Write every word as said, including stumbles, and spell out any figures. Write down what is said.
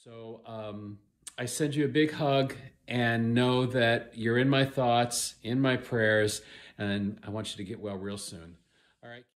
So um, I send you a big hug and know that you're in my thoughts, in my prayers, and I want you to get well real soon. All right.